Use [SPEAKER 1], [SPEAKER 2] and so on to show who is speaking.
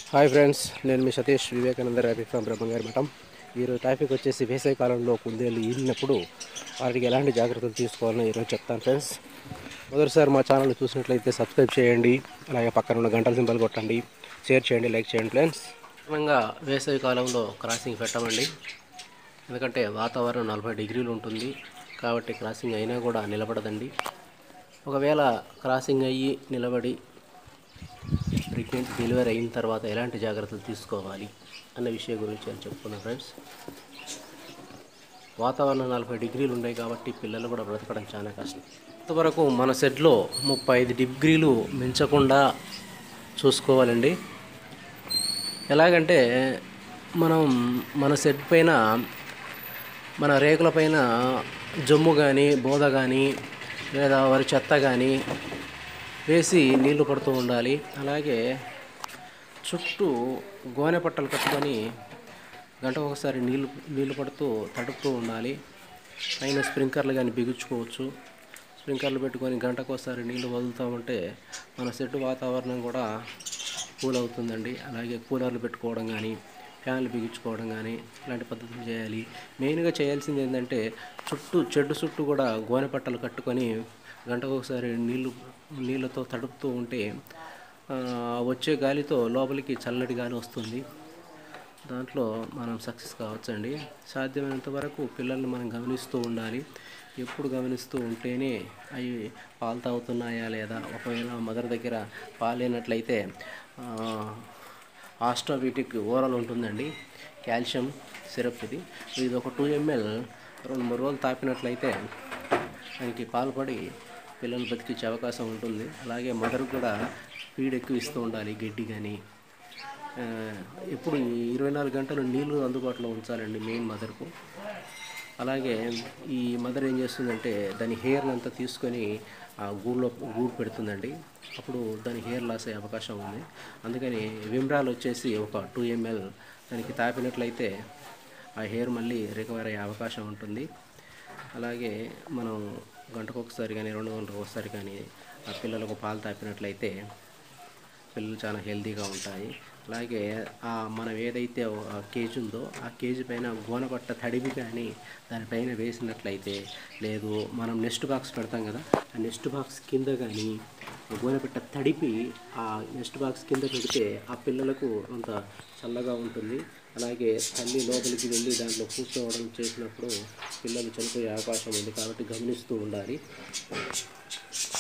[SPEAKER 1] Hi friends, నేను మీ సతీష్ వివేకానంద ర్యాబీ ఫ్రమ్ బ్రహ్మంగారి మఠం. ఈరోజు టాపిక్ వచ్చేసి వేసవి కాలంలో కుందేళ్ళు ఈనినప్పుడు వాటికి ఎలాంటి జాగ్రత్తలు తీసుకోవాలని ఈరోజు చెప్తాను ఫ్రెండ్స్. మొదటిసారి మా ఛానల్ చూసినట్లయితే సబ్స్క్రైబ్ చేయండి, అలాగే పక్కన ఉన్న గంటల సింబల్ కొట్టండి, షేర్ చేయండి, లైక్ చేయండి ఫ్రెండ్స్. ముఖ్యంగా వేసవి కాలంలో క్రాసింగ్ పెట్టమండి, ఎందుకంటే వాతావరణం 40 డిగ్రీలు ఉంటుంది కాబట్టి క్రాసింగ్ అయినా కూడా నిలబడదండి. ఒకవేళ క్రాసింగ్ అయ్యి నిలబడి ప్రెగ్నెంట్ డెలివరీ అయిన తర్వాత ఎలాంటి జాగ్రత్తలు తీసుకోవాలి అన్న విషయం గురించి నేను చెప్పుకున్నాను ఫ్రెండ్స్. వాతావరణం 40 డిగ్రీలు ఉన్నాయి కాబట్టి పిల్లలు కూడా బ్రతకడం చాలా కష్టం. ఇంతవరకు మన షెడ్లో 35 డిగ్రీలు మించకుండా చూసుకోవాలండి. ఎలాగంటే మనం మన షెడ్ పైన, మన రేకుల పైన జమ్ము కానీ, బోద కానీ, లేదా వరి చెత్త కానీ వేసి నీళ్లు పడుతూ ఉండాలి. అలాగే చుట్టూ గోనె పట్టలు కట్టుకొని గంటకు ఒకసారి నీళ్లు పడుతూ తడుపుతూ ఉండాలి. పైన స్ప్రింక్లర్లు కానీ బిగించుకోవచ్చు. స్ప్రింక్లర్లు పెట్టుకొని గంటకు ఒకసారి నీళ్లు వదులుతూ ఉంటే మన షెడ్ వాతావరణం కూడా కూల్ అవుతుందండి. అలాగే కూలర్లు పెట్టుకోవడం కానీ, ఫ్యాన్లు బిగించుకోవడం కానీ ఇలాంటి పద్ధతులు చేయాలి. మెయిన్గా చేయాల్సింది ఏంటంటే చెడ్డు చుట్టూ కూడా గోనె పట్టలు కట్టుకొని గంటకు ఒకసారి నీళ్ళతో తడుపుతూ ఉంటే వచ్చే గాలితో లోపలికి చల్లటి గాలి వస్తుంది. దాంట్లో మనం సక్సెస్ కావచ్చండి. సాధ్యమైనంత వరకు పిల్లల్ని మనం గమనిస్తూ ఉండాలి. ఎప్పుడు గమనిస్తూ ఉంటేనే అవి పాలు తాగుతున్నాయా లేదా. ఒకవేళ మదర్ దగ్గర పాలు లేనట్లయితే ఆస్ట్రోబీటిక్ ఓరల్ ఉంటుందండి, కాల్షియం సిరప్. ఇది ఒక 2 ml 2-3 రోజులు తాపినట్లయితే దానికి పాలు పడి పిల్లలు బతికించే అవకాశం ఉంటుంది. అలాగే మదర్ కూడా ఫీడ్ ఎక్కువ ఇస్తూ ఉండాలి, గడ్డి కానీ. ఎప్పుడు 24 గంటలు నీళ్ళు అందుబాటులో ఉంచాలండి మెయిన్ మదర్కు. అలాగే ఈ మదర్ ఏం చేస్తుందంటే దాని హెయిర్ని అంతా తీసుకొని ఆ గూడు పెడుతుందండి. అప్పుడు దాని హెయిర్ లాస్ అయ్యే అవకాశం ఉంది. అందుకని విమ్రాల్ వచ్చేసి ఒక 2 ml దానికి తాపినట్లయితే ఆ హెయిర్ మళ్ళీ రికవర్ అయ్యే అవకాశం ఉంటుంది. అలాగే మనం గంటకు ఒకసారి కానీ 2 గంటలకు ఒకసారి కానీ ఆ పిల్లలకు పాలు తాపినట్లయితే పిల్లలు చాలా హెల్తీగా ఉంటాయి. అలాగే మనం ఏదైతే కేజీ ఉందో ఆ కేజీ పైన గోనపట్ట తడివి కానీ దానిపైన వేసినట్లయితే, లేదు మనం నెక్స్ట్ బాక్స్ పెడతాం కదా, ఆ నెక్స్ట్ బాక్స్ కింద కానీ గోనెపట్ట తడిపి ఆ నెక్స్ట్ బాక్స్ కింద పెడితే ఆ పిల్లలకు అంత చల్లగా ఉంటుంది. అలాగే తల్లి లోపలికి వెళ్ళి దాంట్లో కూర్చోవడం చేసినప్పుడు పిల్లలు చనిపోయే అవకాశం ఉంది కాబట్టి గమనిస్తూ ఉండాలి.